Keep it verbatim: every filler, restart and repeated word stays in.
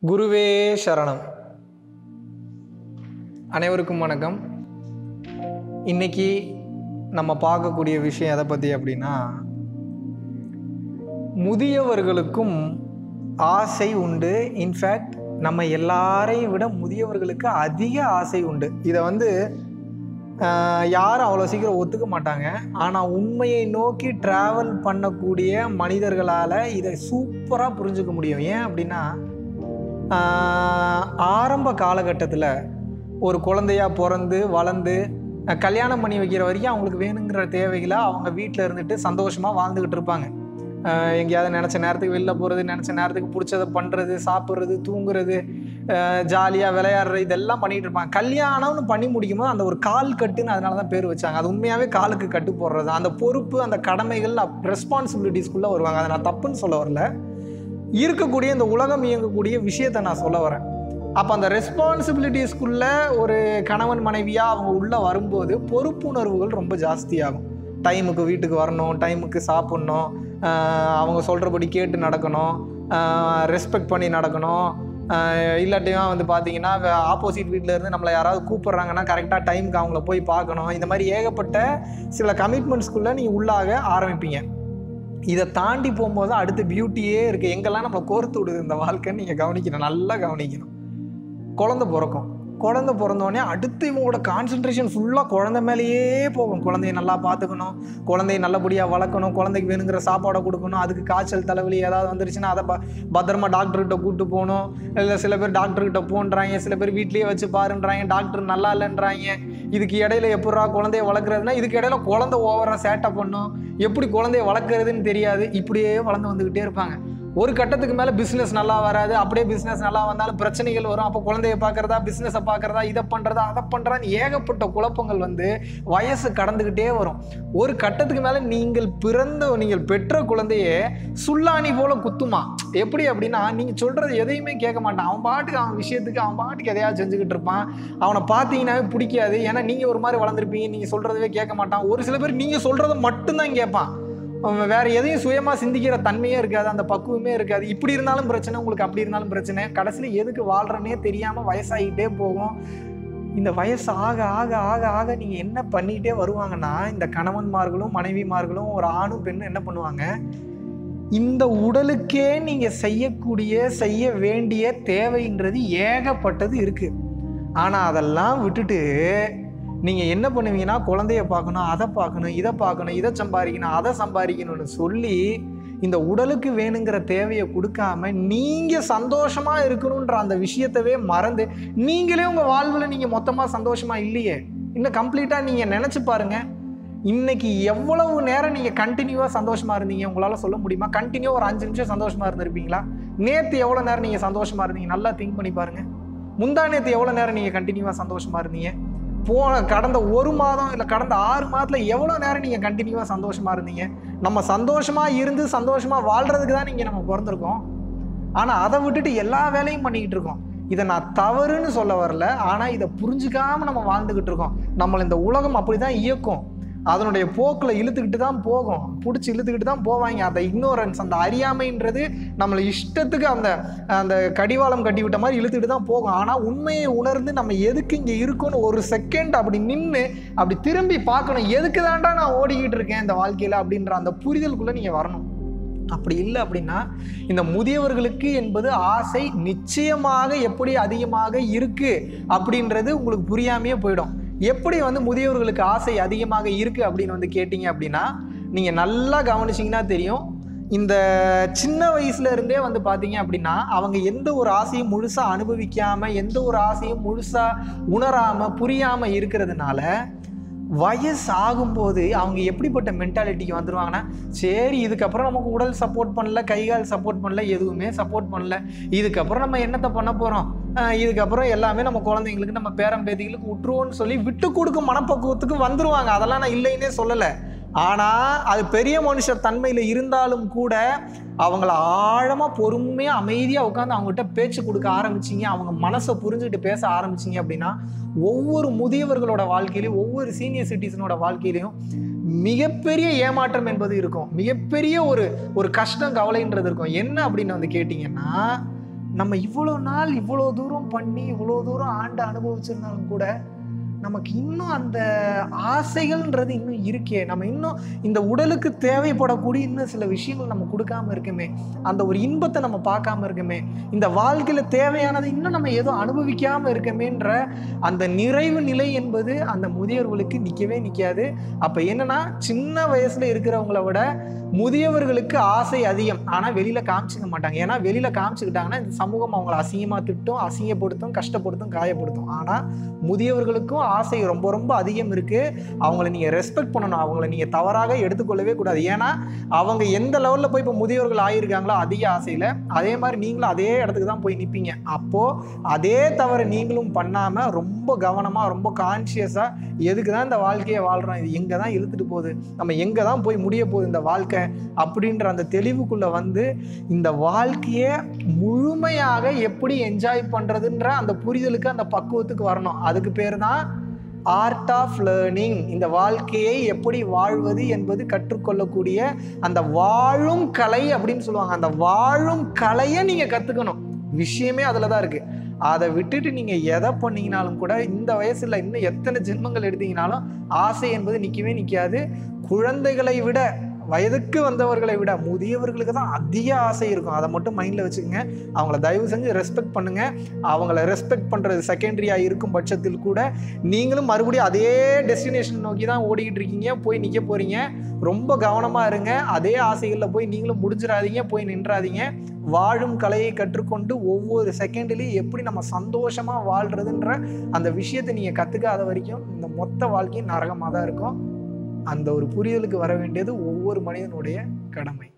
குருவே சரணம். அனைவருக்கும் வணக்கம். இன்னைக்கு நம்ம பார்க்கக்கூடிய விஷயம் எதை பற்றி அப்படின்னா, முதியவர்களுக்கும் ஆசை உண்டு. இன்ஃபேக்ட் நம்ம எல்லாரையும் விட முதியவர்களுக்கு அதிக ஆசை உண்டு. இதை வந்து யாரும் அவ்வளோ சீக்கிரம் ஒத்துக்க மாட்டாங்க. ஆனால் உண்மையை நோக்கி ட்ராவல் பண்ணக்கூடிய மனிதர்களால் இதை சூப்பராக புரிஞ்சுக்க முடியும். ஏன் அப்படின்னா, ஆரம்ப காலகட்டத்தில் ஒரு குழந்தையா பிறந்து வளர்ந்து கல்யாணம் பண்ணி வைக்கிற வரைக்கும் அவங்களுக்கு வேணுங்கிற தேவைகளை அவங்க வீட்டில் இருந்துட்டு சந்தோஷமாக வாழ்ந்துக்கிட்டு இருப்பாங்க. எங்கேயாவது நினச்ச நேரத்துக்கு வெளில போகிறது, நினச்ச நேரத்துக்கு பிடிச்சதை பண்ணுறது, சாப்பிட்றது, தூங்குறது, ஜாலியாக விளையாடுறது, இதெல்லாம் பண்ணிகிட்டு இருப்பாங்க. கல்யாணம்னு பண்ணி முடிக்கும் போது அந்த ஒரு கால் கட்டுன்னு அதனால தான் பேர் வச்சாங்க. அது உண்மையாகவே காலுக்கு கட்டு போடுறது. அந்த பொறுப்பு, அந்த கடமைகள், ரெஸ்பான்சிபிலிட்டிஸ்குள்ளே வருவாங்க. அதை நான் தப்புன்னு சொல்ல வரல. இருக்கக்கூடிய இந்த உலகம் இயங்கக்கூடிய விஷயத்தை நான் சொல்ல வரேன். அப்போ அந்த ரெஸ்பான்சிபிலிட்டிஸ்குள்ளே ஒரு கணவன் மனைவியாக அவங்க உள்ளே வரும்போது பொறுப்புணர்வுகள் ரொம்ப ஜாஸ்தியாகும். டைமுக்கு வீட்டுக்கு வரணும், டைமுக்கு சாப்பிட்ணும், அவங்க சொல்கிறபடி கேட்டு நடக்கணும், ரெஸ்பெக்ட் பண்ணி நடக்கணும். இல்லாட்டியும் வந்து பார்த்தீங்கன்னா ஆப்போசிட் வீட்டில் இருந்து நம்மளை யாராவது கூப்பிட்றாங்கன்னா கரெக்டாக டைமுக்கு அவங்கள போய் பார்க்கணும். இந்த மாதிரி ஏகப்பட்ட சில கமிட்மெண்ட்ஸ்குள்ளே நீங்கள் உள்ளாக ஆரம்பிப்பீங்க. இதை தாண்டி போகும்போது அடுத்த பியூட்டியே இருக்குது. எங்கெல்லாம் நம்ம கோர்த்து விடுது இந்த வாழ்க்கைன்னு நீங்கள் கவனிக்கணும், நல்லா கவனிக்கணும். குழந்தை பிறக்கும். குழந்தை பிறந்தோடனே அடுத்து இவங்களோட கான்சன்ட்ரேஷன் ஃபுல்லாக குழந்தை மேலேயே போகும். குழந்தைய நல்லா பார்த்துக்கணும், குழந்தைய நல்லபடியாக வளர்க்கணும், குழந்தைக்கு வேணுங்கிற சாப்பாடை கொடுக்கணும், அதுக்கு காய்ச்சல் தலைவலி ஏதாவது வந்துருச்சுன்னா அதை ப பத்திரமா டாக்டர்கிட்ட கூப்பிட்டு போகணும். இல்லை சில பேர் டாக்டர்கிட்ட போன்றாங்க, சில பேர் வீட்லேயே வச்சு பாருன்றாங்க, டாக்டர் நல்லா இல்லைன்றாங்க. இதுக்கு இடையில எப்படா குழந்தைய வளர்க்குறதுனா, இதுக்கு இடையில குழந்தை ஓவராக சேட்டை பண்ணும், எப்படி குழந்தைய வளர்க்குறதுன்னு தெரியாது. இப்படியே வளர்ந்து வந்துக்கிட்டே இருப்பாங்க. ஒரு கட்டத்துக்கு மேலே பிஸ்னஸ் நல்லா வராது. அப்படியே பிஸ்னஸ் நல்லா வந்தாலும் பிரச்சனைகள் வரும். அப்போ குழந்தைய பார்க்குறதா, பிஸ்னஸை பார்க்குறதா, இதை பண்ணுறதா, அதை பண்ணுறான்னு ஏகப்பட்ட குழப்பங்கள் வந்து வயசு கடந்துக்கிட்டே வரும். ஒரு கட்டத்துக்கு மேலே நீங்கள் பிறந்த நீங்கள் பெற்ற குழந்தையே சுல்லாணி போல குத்துமா. எப்படி அப்படின்னா, நீங்கள் சொல்கிறது எதையுமே கேட்க மாட்டான். அவன் பாட்டுக்கு அவன் விஷயத்துக்கு அவன் பாட்டுக்கு எதையாவது செஞ்சுக்கிட்டு இருப்பான். அவனை பார்த்தீங்கன்னாவே பிடிக்காது. ஏன்னா நீங்கள் ஒரு மாதிரி வளர்ந்துருப்பீங்க, நீங்கள் சொல்கிறதவே கேட்க மாட்டான். ஒரு சில பேர் நீங்கள் சொல்கிறத மட்டும்தான் கேட்பான். வேற எதையும் சுயமா சிந்திக்கிற தன்மையே இருக்காது, அந்த பக்குவமே இருக்காது. இப்படி இருந்தாலும் பிரச்சனை, உங்களுக்கு அப்படி இருந்தாலும் பிரச்சனை. கடைசியில் எதுக்கு வாழ்றனே தெரியாம வயசாகிட்டே போகும். இந்த வயசு ஆக ஆக ஆக ஆக நீங்க என்ன பண்ணிக்கிட்டே வருவாங்கன்னா, இந்த கணவன்மார்களும் மனைவிமார்களும் ஒரு ஆணும் பெண்ணும் என்ன பண்ணுவாங்க, இந்த உடலுக்கே நீங்க செய்யக்கூடிய செய்ய வேண்டிய தேவைன்றது ஏகப்பட்டது இருக்கு. ஆனா அதெல்லாம் விட்டுட்டு நீங்கள் என்ன பண்ணுவீங்கன்னா, குழந்தைய பார்க்கணும், அதை பார்க்கணும், இதை பார்க்கணும், இதை சம்பாதிக்கணும், அதை சம்பாதிக்கணும்னு சொல்லி இந்த உடலுக்கு வேணுங்கிற தேவையை கொடுக்காம நீங்கள் சந்தோஷமாக இருக்கணுன்ற அந்த விஷயத்தவே மறந்து நீங்களே உங்கள் வாழ்வில் நீங்கள் மொத்தமாக சந்தோஷமாக இல்லையே. இன்னும் கம்ப்ளீட்டாக நீங்கள் நினச்சி பாருங்கள். இன்னைக்கு எவ்வளவு நேரம் நீங்கள் கண்டினியூவாக சந்தோஷமாக இருந்தீங்க உங்களால் சொல்ல முடியுமா? கண்டினியூவாக ஒரு அஞ்சு நிமிஷம் சந்தோஷமாக இருந்திருப்பீங்களா? நேற்று எவ்வளோ நேரம் நீங்கள் சந்தோஷமாக இருந்தீங்க? நல்லா திங்க் பண்ணி பாருங்கள். முந்தா நேற்று எவ்வளோ நேரம் நீங்கள் கண்டினியூவாக சந்தோஷமாக இருந்தீங்க? போன கடந்த ஒரு மாதம் இல்லை கடந்த ஆறு மாதத்தில் எவ்வளோ நேரம் நீங்கள் கண்டினியூவாக சந்தோஷமாக இருந்தீங்க? நம்ம சந்தோஷமாக இருந்து சந்தோஷமாக வாழ்கிறதுக்கு தான் நீங்கள் நம்ம பிறந்திருக்கோம். ஆனால் அதை விட்டுட்டு எல்லா வேலையும் பண்ணிக்கிட்டு இருக்கோம். இதை நான் தவறுன்னு சொல்ல வரல, ஆனால் இதை புரிஞ்சுக்காமல் நம்ம வாழ்ந்துக்கிட்டு இருக்கோம். நம்மளை இந்த உலகம் அப்படி தான் இயக்கும். அதனுடைய போக்கில் இழுத்துக்கிட்டு தான் போகும், பிடிச்சி இழுத்துக்கிட்டு தான் போவாங்க. அந்த இக்னோரன்ஸ், அந்த அறியாமைன்றது நம்மளை இஷ்டத்துக்கு அந்த அந்த கடிவாளம் கட்டி விட்ட மாதிரி இழுத்துக்கிட்டு தான் போகும். ஆனால் உண்மையை உணர்ந்து நம்ம எதுக்கு இங்கே இருக்கோன்னு ஒரு செகண்ட் அப்படி நின்று அப்படி திரும்பி பார்க்கணும். எதுக்கு தாண்டா நான் ஓடிக்கிட்டு இருக்கேன் இந்த வாழ்க்கையில் அப்படின்ற அந்த புரிதலுக்குள்ளே நீங்கள் வரணும். அப்படி இல்லை அப்படின்னா, இந்த முதியவர்களுக்கு என்பது ஆசை நிச்சயமாக எப்படி அதிகமாக இருக்கு அப்படின்றது உங்களுக்கு புரியாமையே போயிடும். எப்படி வந்து முதியவர்களுக்கு ஆசை அதிகமாக இருக்கு அப்படின்னு வந்து கேட்டீங்க அப்படின்னா, நீங்க நல்லா கவனிச்சிங்கன்னா தெரியும். இந்த சின்ன வயசுல இருந்தே வந்து பார்த்தீங்க அப்படின்னா, அவங்க எந்த ஒரு ஆசையும் முழுசா அனுபவிக்காம, எந்த ஒரு ஆசையும் முழுசா உணராம புரியாம இருக்கிறதுனால வயசு ஆகும்போது அவங்க எப்படிப்பட்ட மென்டாலிட்டிக்கு வந்துடுவாங்கன்னா, சரி இதுக்கப்புறம் நமக்கு உடல் சப்போர்ட் பண்ணல, கைகால் சப்போர்ட் பண்ணல, எதுவுமே சப்போர்ட் பண்ணல, இதுக்கப்புறம் நம்ம என்னத்தை பண்ண போகிறோம், இதுக்கப்புறம் எல்லாமே நம்ம குழந்தைங்களுக்கு நம்ம பேரம்பேத்திகளுக்கு விட்டுருவோன்னு சொல்லி விட்டு கொடுக்கும் மனப்பக்குவத்துக்கு வந்துடுவாங்க. அதெல்லாம் நான் இல்லைன்னே சொல்லலை. ஆனால் அது பெரிய மனுஷ தன்மையில் இருந்தாலும் கூட அவங்கள ஆழமாக பொறுமையாக அமைதியாக உட்காந்து அவங்ககிட்ட பேச்சு கொடுக்க ஆரம்பிச்சிங்க, அவங்க மனசை புரிஞ்சுக்கிட்டு பேச ஆரம்பிச்சிங்க அப்படின்னா, ஒவ்வொரு முதியவர்களோட வாழ்க்கையிலையும் ஒவ்வொரு சீனியர் சிட்டிசனோட வாழ்க்கையிலையும் மிகப்பெரிய ஏமாற்றம் என்பது இருக்கும். மிகப்பெரிய ஒரு ஒரு கஷ்டம் கவலைன்றது இருக்கும். என்ன அப்படின்னு வந்து கேட்டிங்கன்னா, நம்ம இவ்வளோ நாள் இவ்வளோ தூரம் பண்ணி இவ்வளோ தூரம் ஆண்டு அனுபவிச்சிருந்தாலும் கூட நமக்கு இன்னும் அந்த ஆசைகள்ன்றது இன்னும் இருக்கே. நம்ம இன்னும் இந்த உடலுக்கு தேவைப்படக்கூடிய இன்னும் சில விஷயங்கள் நம்ம கொடுக்காம இருக்குமே, அந்த ஒரு இன்பத்தை நம்ம பார்க்காம இருக்குமே, இந்த வாழ்க்கையில தேவையானதை இன்னும் நம்ம ஏதோ அனுபவிக்காம இருக்கமேன்ற அந்த நிறைவு நிலை என்பது அந்த முதியவர்களுக்கு நிற்கவே நிற்காது. அப்போ என்னன்னா, சின்ன வயசுல இருக்கிறவங்கள விட முதியவர்களுக்கு ஆசை அதிகம். ஆனால் வெளியில காமிச்சிக்க மாட்டாங்க. ஏன்னா வெளியில காமிச்சுக்கிட்டாங்கன்னா இந்த சமூகம் அவங்களை அசிங்கமா திட்டும், அசிங்கப்படுத்தும், கஷ்டப்படுத்தும், காயப்படுத்தும். ஆனால் முதியவர்களுக்கும் ஆசை ரொம்ப ரொம்ப அதிகம் இருக்கு. அவங்கள நீங்க ரெஸ்பெக்ட் பண்ணணும். அவங்கள நீங்க தவறாக எடுத்துக்கொள்ளவே கூடாது. ஏன்னா அவங்க எந்த லெவல்ல போய் இப்போ முதியவர்கள் ஆயிருக்காங்களோ அதிக ஆசையில, அதே மாதிரி நீங்களும் அதே இடத்துக்கு தான் போய் நிற்பீங்க. அப்போ அதே தவிர நீங்களும் பண்ணாம ரொம்ப கவனமா ரொம்ப கான்சியஸா எதுக்கு தான் இந்த வாழ்க்கையை வாழ்றோம், இது எங்க தான் இழுத்துட்டு போகுது, நம்ம எங்க தான் போய் முடிய போகுது இந்த வாழ்க்கை அப்படின்ற அந்த தெளிவுக்குள்ள வந்து இந்த வாழ்க்கையை முழுமையாக எப்படி என்ஜாய் பண்றதுன்ற அந்த புரிதலுக்கு அந்த பக்குவத்துக்கு வரணும். அதுக்கு பேர் தான் ஆர்ட் ஆஃப் லேர்னிங். இந்த வாழ்க்கையை எப்படி வாழ்வது என்பது கற்றுக்கொள்ளக்கூடிய அந்த வாழும் கலை அப்படின்னு சொல்லுவாங்க. அந்த வாழும் கலையை நீங்க கத்துக்கணும். விஷயமே அதுல தான் இருக்கு. அதை விட்டுட்டு நீங்க எதை பண்ணீங்கனாலும் கூட இந்த வயசுல இன்னும் எத்தனை ஜென்மங்கள் எடுத்தீங்கனாலும் ஆசை என்பது நிற்கவே நிற்காது. குழந்தைகளை விட, வயதுக்கு வந்தவர்களை விட முதியவர்களுக்கு தான் அதிக ஆசை இருக்கும். அதை மட்டும் மைண்டில் வச்சுக்கோங்க. அவங்கள தயவு செஞ்சு ரெஸ்பெக்ட் பண்ணுங்க. அவங்கள ரெஸ்பெக்ட் பண்ணுறது செகண்டரியாக இருக்கும் பட்சத்தில் கூட நீங்களும் மறுபடியும் அதே டெஸ்டினேஷன் நோக்கி தான் ஓடிக்கிட்டு இருக்கீங்க, போய் நிற்க போகிறீங்க. ரொம்ப கவனமாக இருங்க. அதே ஆசைகளில் போய் நீங்களும் முடிஞ்சிடாதீங்க, போய் நின்றாதீங்க. வாழும் கலையை கற்றுக்கொண்டு ஒவ்வொரு செகண்ட்லேயும் எப்படி நம்ம சந்தோஷமாக வாழ்கிறதுன்ற அந்த விஷயத்தை நீங்கள் கற்றுக்காத வரைக்கும் இந்த மொத்த வாழ்க்கையும் நரகமாக தான் இருக்கும். அந்த ஒரு புரிதலுக்கு வர வேண்டியது ஒவ்வொரு மனிதனுடைய கடமை.